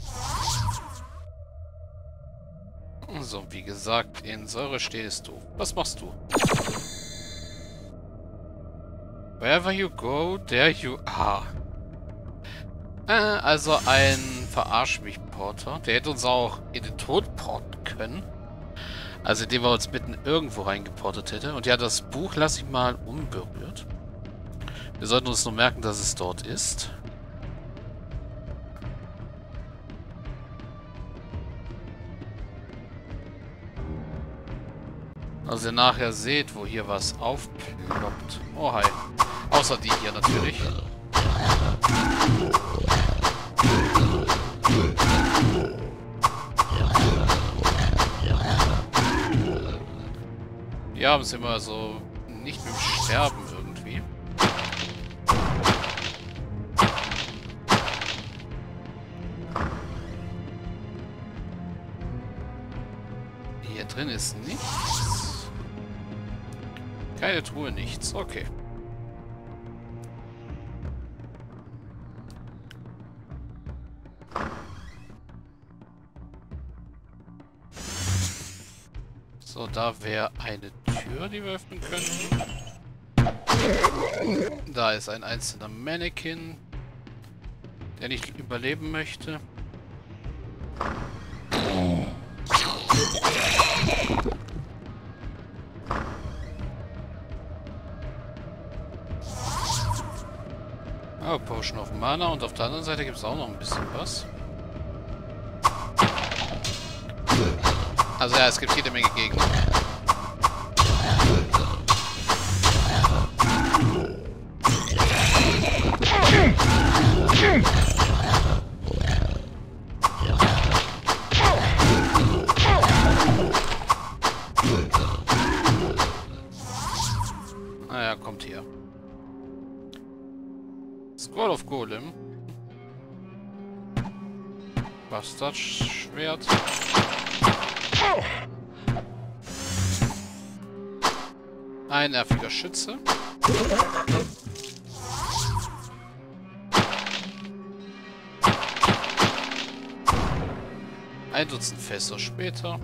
So, wie gesagt, in Säure stehst du. Was machst du? Wherever you go, there you are. Also ein Verarsch-mich-Porter. Der hätte uns auch in den Tod porten können. Also indem er uns mitten irgendwo reingeportet hätte. Und ja, das Buch lasse ich mal unberührt. Wir sollten uns nur merken, dass es dort ist. Also ihr nachher seht, wo hier was aufploppt. Oh, hi. Außer die hier natürlich. Die haben es immer so nicht mit dem Sterben irgendwie. Hier drin ist nichts. Keine Truhe, nichts. Okay. So, da wäre eine Tür, die wir öffnen könnten. Da ist ein einzelner Mannequin, der nicht überleben möchte. Oh, Potion of Mana und auf der anderen Seite gibt es auch noch ein bisschen was. Also ja, es gibt jede Menge Gegner. Naja, kommt hier. Scroll of Golem. Bastardschwert. Ein nerviger Schütze. Ein Dutzend Fässer später.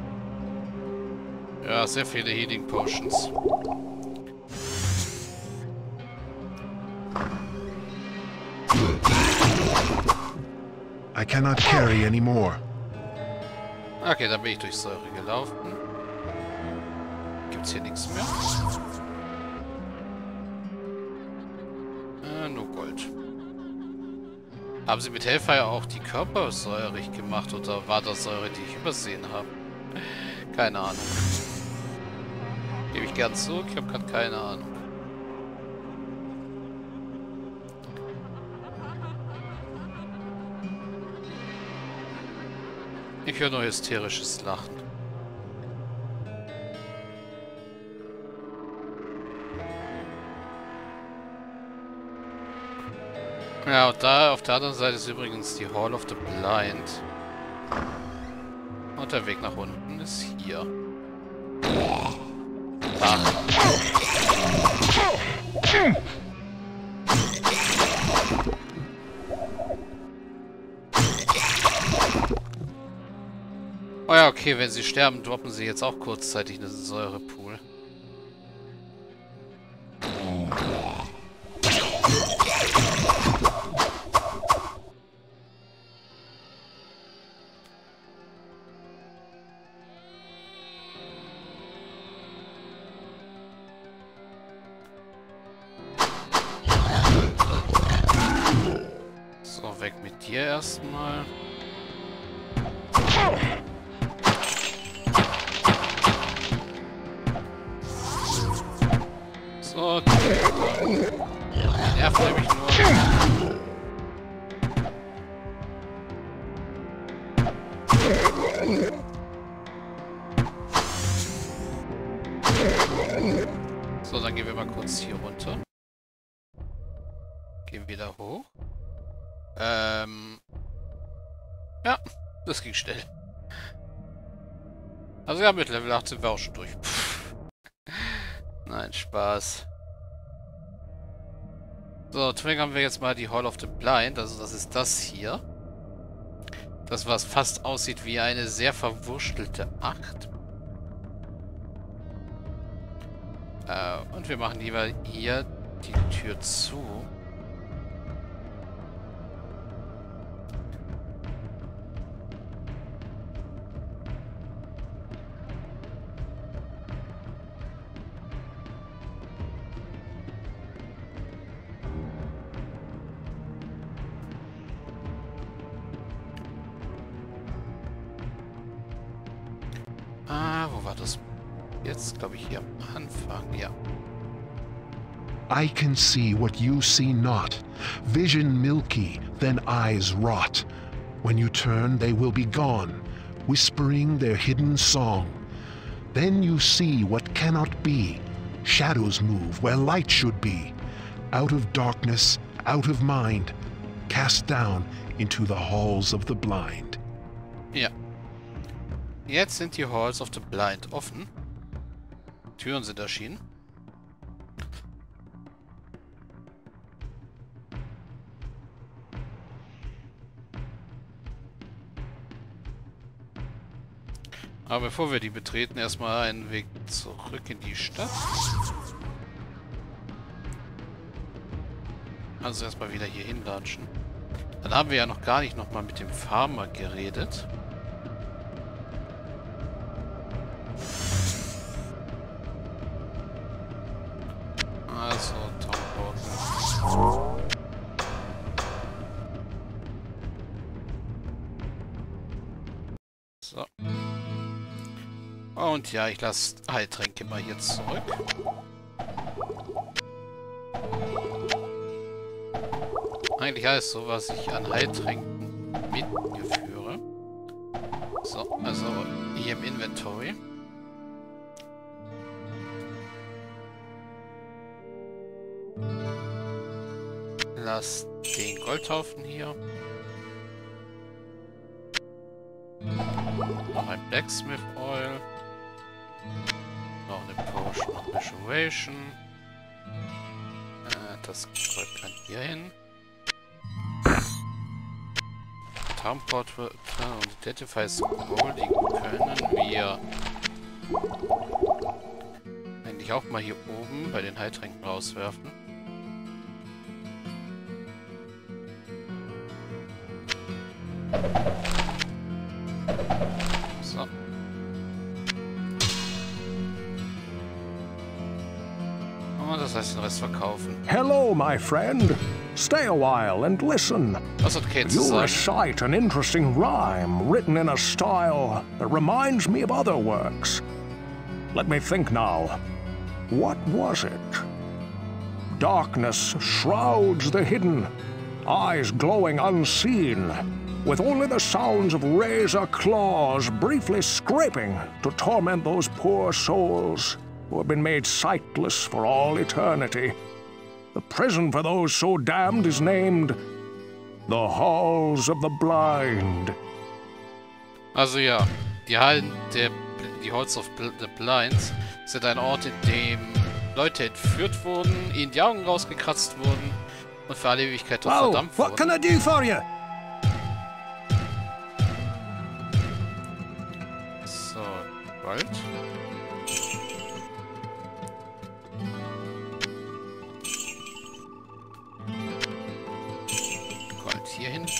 Ja, sehr viele Healing Potions. I cannot carry anymore. Okay, dann bin ich durch Säure gelaufen. Gibt's hier nichts mehr? Nur Gold. Haben sie mit Hellfire auch die Körper säurig gemacht oder war das Säure, die ich übersehen habe? Keine Ahnung. Gebe ich gern zu, ich habe gerade keine Ahnung. Ich höre nur hysterisches Lachen. Ja, und da auf der anderen Seite ist übrigens die Hall of the Blind. Und der Weg nach unten ist hier. Da. Oh ja, okay, wenn sie sterben, droppen sie jetzt auch kurzzeitig in den Säurepool. So, weg mit dir erstmal. So, nervt nämlich nur. So, dann gehen wir mal kurz hier runter. Gehen wieder hoch. Ja, das ging schnell. Also ja, mit Level 8 sind wir auch schon durch. Nein, Spaß. So, triggern wir jetzt mal die Hall of the Blind. Also das ist das hier. Das, was fast aussieht wie eine sehr verwurstelte 8. Und wir machen lieber hier die Tür zu. Wo war das? Jetzt, glaube ich, hier am Anfang, ja. I can see what you see not. Vision milky, then eyes rot. When you turn, they will be gone, whispering their hidden song. Then you see what cannot be. Shadows move where light should be. Out of darkness, out of mind, cast down into the halls of the blind. Ja. Jetzt sind die Halls of the Blind offen. Türen sind erschienen. Aber bevor wir die betreten, erstmal einen Weg zurück in die Stadt. Also erstmal wieder hier hinlatschen. Dann haben wir ja noch gar nicht nochmal mit dem Farmer geredet. Also, Townport. So. Und ja, ich lasse Heiltränke mal hier zurück. Eigentlich alles so, was ich an Heiltränken mit mir führe. So, also hier im Inventory. Lass den Goldhaufen hier. Noch ein Blacksmith Oil. Noch eine Potion of Restoration. Das Gold kann hier hin. Townport und Identifies Golding können wir eigentlich auch mal hier oben bei den Heiltränken rauswerfen. So. Und das heißt den Rest verkaufen. Hello, my friend. Stay a while and listen. Was hat Kate zu You sagen? recite an interesting rhyme written in a style that reminds me of other works. Let me think now. What was it? Darkness shrouds the hidden, eyes glowing unseen, with only the sounds of razor claws briefly scraping to torment those poor souls who have been made sightless for all eternity. The prison for those so damned is named the Halls of the Blind. Also ja, die Halls of the Blinds sind ein Ort, in dem Leute entführt wurden, ihnen die Augen rausgekratzt wurden und für alle Ewigkeit dort verdammt wurden. What can I do for you? So, Gold. Gold hier hinten.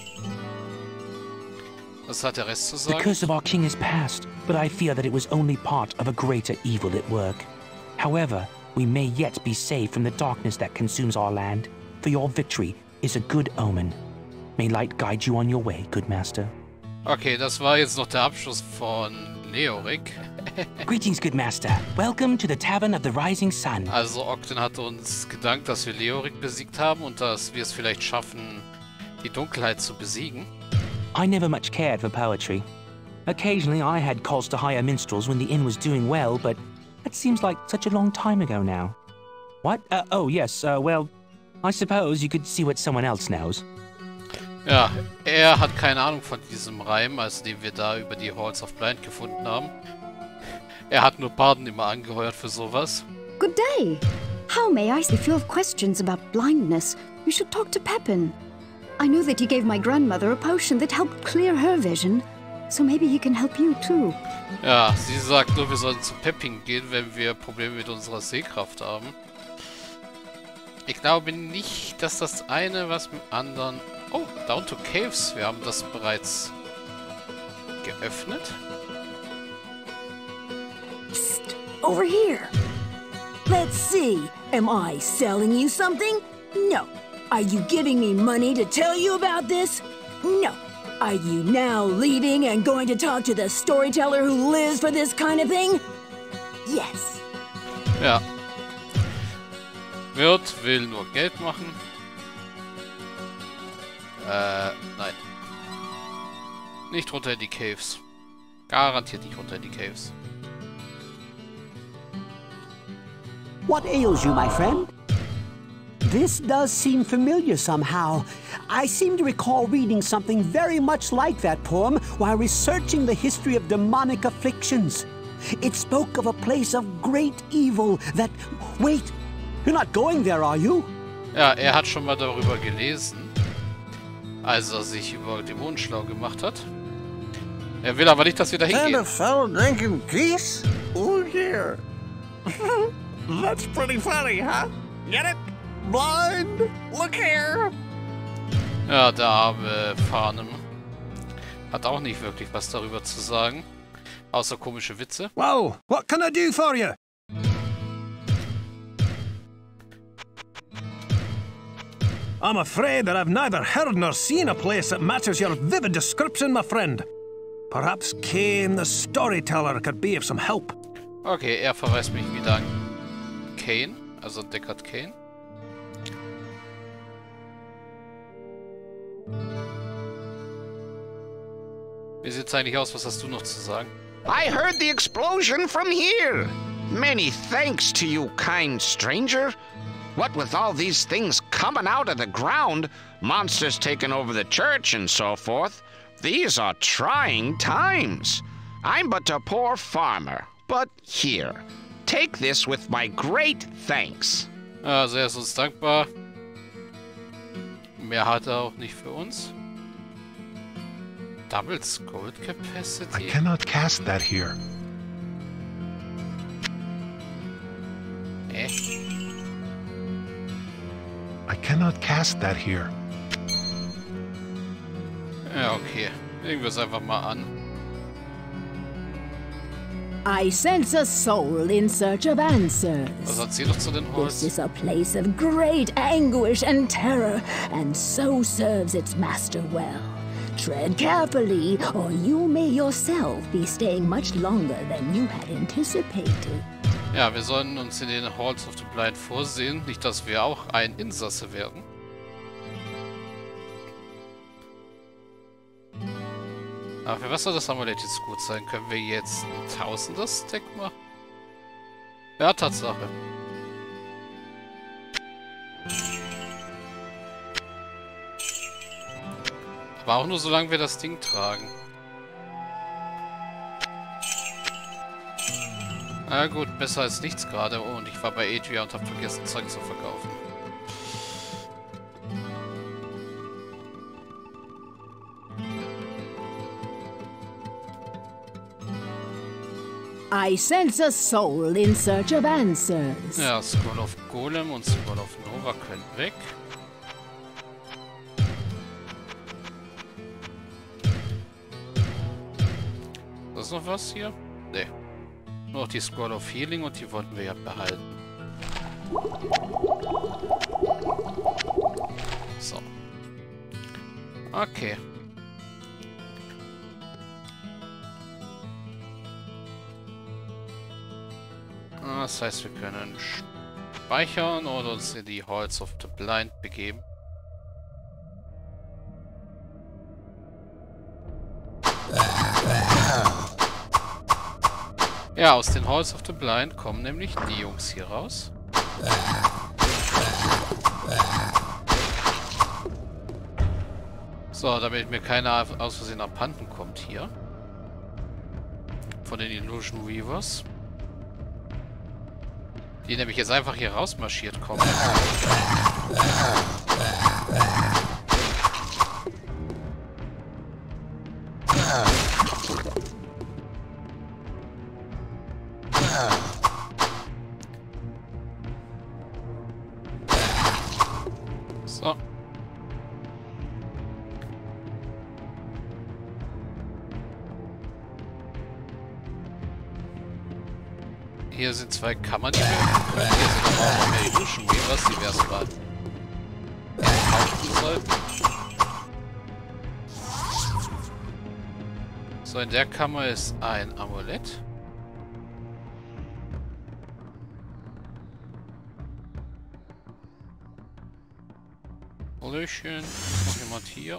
Was hat der Rest zu The sagen? curse of our king is past, but I fear that it was only part of a greater evil at work. However, we may yet be saved from the darkness that consumes our land, for your victory is a good omen. May light guide you on your way, good master. Okay, das war jetzt noch der Abschluss von Leoric. Greetings, good master. Welcome to the Tavern of the Rising Sun. Also Ogden hat uns gedankt, dass wir Leoric besiegt haben und dass wir es vielleicht schaffen, die Dunkelheit zu besiegen. I never much cared for poetry. Occasionally I had calls to hire minstrels when the inn was doing well, but that seems like such a long time ago now. What? Oh yes, well, I suppose you could see what someone else knows. Ja, er hat keine Ahnung von diesem Reim, also den wir da über die Halls of Blind gefunden haben. Er hat nur Barden immer angeheuert für sowas. Good day. How may I? If you have questions about blindness, you should talk to Pepin. I know that he gave my grandmother a potion that helped clear her vision. So maybe he can help you too. Ja, sie sagt nur, wir sollen zu Pepping gehen, wenn wir Probleme mit unserer Sehkraft haben. Ich glaube nicht, dass das eine was mit dem anderen... Oh, Down to Caves. Wir haben das bereits geöffnet. Psst, over here. Let's see. Am I selling you something? No. Are you giving me money to tell you about this? No. Are you now leaving and going to talk to the storyteller who lives for this kind of thing? Yes. Ja. Wirt will nur Geld machen. Nein. Nicht runter in die Caves. Garantiert nicht runter in die Caves. What ails you, my friend? This does seem familiar somehow. I seem to recall reading something very much like that poem while researching the history of demonic afflictions. It spoke of a place of great evil that... Wait, you're not going there, are you? Ja, er hat schon mal darüber gelesen, als er sich über Dämonen schlau gemacht hat. Er will aber nicht, dass wir da hingehen. And a fellow drinking peace? Oh, here. That's pretty funny, huh? Get it? Blind? Look here. Ja, der arme Farnham hat auch nicht wirklich was darüber zu sagen. Außer komische Witze. Whoa, what can I do for you? I'm afraid that I've neither heard nor seen a place that matches your vivid description, my friend. Perhaps Cain the storyteller could be of some help. Okay, er verweist mich wieder an Cain, also Deckard Cain. Wie sieht's eigentlich aus? Was hast du noch zu sagen? I heard the explosion from here. Many thanks to you, kind stranger. What with all these things coming out of the ground, monsters taking over the church and so forth, these are trying times. I'm but a poor farmer, but here, take this with my great thanks. Also er ist uns dankbar. Mehr hat er auch nicht für uns. Double Gold I Capacity. cannot cast that here. I cannot cast that here. Ja, okay. Legen wir es einfach mal an. I sense a soul in search of answers. Was hat sie noch zu den This Holz? is a place of great anguish and terror, and so serves its master well. Tread carefully, or you may yourself be staying much longer than you had anticipated. Ja, wir sollen uns in den Halls of the Blind vorsehen. Nicht, dass wir auch ein Insasse werden. Aber für was soll das Amulett jetzt gut sein? Können wir jetzt ein Tausender-Stack machen? Ja, Tatsache. Aber auch nur solange wir das Ding tragen. Na gut, besser als nichts gerade. Oh, und ich war bei Adria und habe vergessen, Zeug zu verkaufen. I sense a soul in search of answers. Ja, Scroll of Golem und Scroll of Nova können weg. Ist noch was hier? Nee. Nur noch die Scroll of Healing und die wollten wir ja behalten. So. Okay. Das heißt, wir können speichern oder uns in die Halls of the Blind begeben. Ja, aus den Halls of the Blind kommen nämlich die Jungs hier raus. So, damit mir keiner aus Versehen abhanden kommt hier. Von den Illusion Weavers. Die nämlich jetzt einfach hier rausmarschiert kommen. So. Hier sind 2 Kammern, die wir hier sind aber auch noch mehr die Duschen gehen, was die wär's mal kaufen sollten. So, in der Kammer ist ein Amulett. Hallöchen, ist noch jemand hier?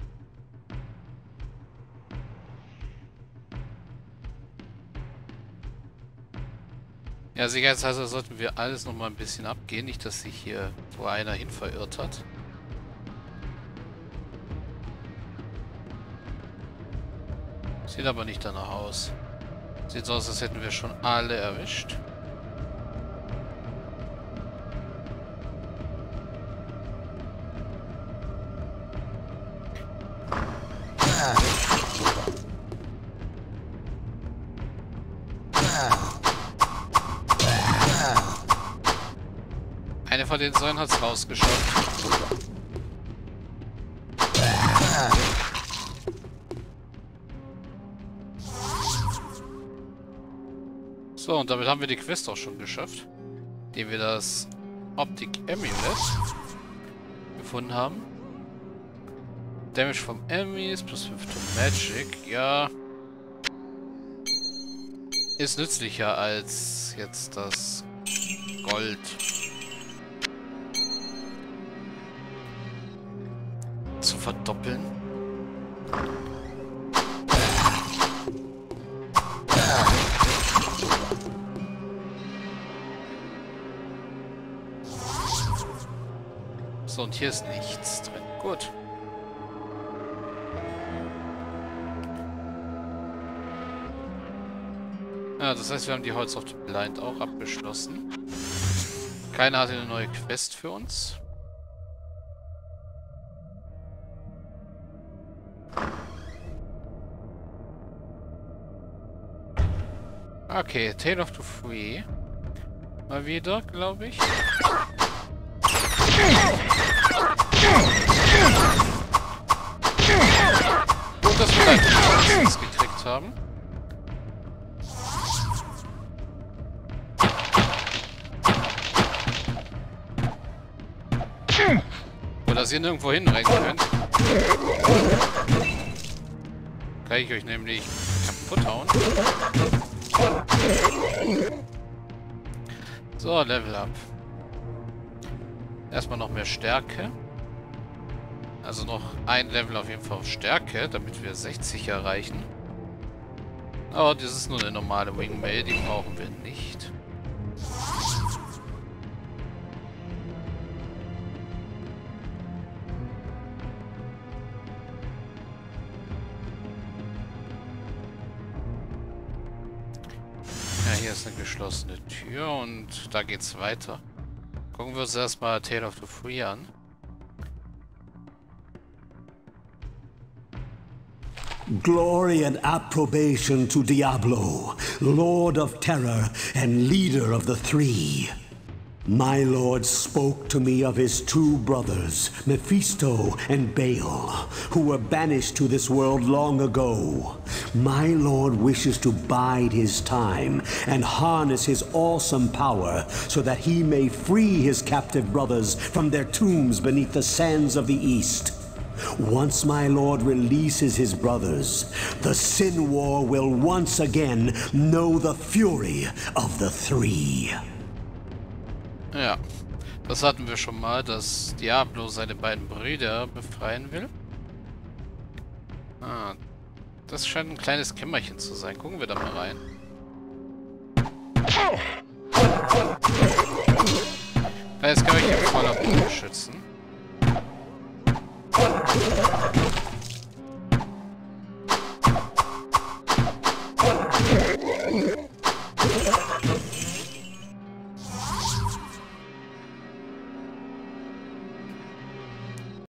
Ja, sicherheitshalber sollten wir alles noch mal ein bisschen abgehen, nicht dass sich hier wo einer hin verirrt hat. Sieht aber nicht danach aus. Sieht so aus, als hätten wir schon alle erwischt. Eine von den Säulen hat es rausgeschafft. So, und damit haben wir die Quest auch schon geschafft. Indem wir das Optic Amulet gefunden haben. Damage vom Enemies plus 5 to Magic. Ja. Ist nützlicher als jetzt das Gold. Zu verdoppeln. So, und hier ist nichts drin. Gut. Ja, das heißt, wir haben die Hearts of the Blind auch abgeschlossen. Keiner hatte eine neue Quest für uns. Okay, Tale of the Free. Mal wieder, glaube ich. Gut, dass wir halt nichts gekriegt haben. Oder dass ihr nirgendwo hinrennen könnt. Kann ich euch nämlich kaputt hauen. So, Level Up. Erstmal noch mehr Stärke. Also noch ein Level auf jeden Fall auf Stärke, damit wir 60 erreichen. Aber das ist nur eine normale Wingmail, die brauchen wir nicht. Ja, hier ist eine geschlossene Tür und da geht's weiter. Gucken wir uns erstmal Tale of the Free an. Glory and approbation to Diablo, Lord of Terror and leader of the Three. My lord spoke to me of his 2 brothers, Mephisto and Baal, who were banished to this world long ago. My lord wishes to bide his time and harness his awesome power so that he may free his captive brothers from their tombs beneath the sands of the East. Once my lord releases his brothers, the Sin War will once again know the fury of the Three. Ja, das hatten wir schon mal, dass Diablo seine beiden Brüder befreien will. Ah, das scheint ein kleines Kämmerchen zu sein. Gucken wir da mal rein. Kleines Kämmerchen voller Bogenschützen.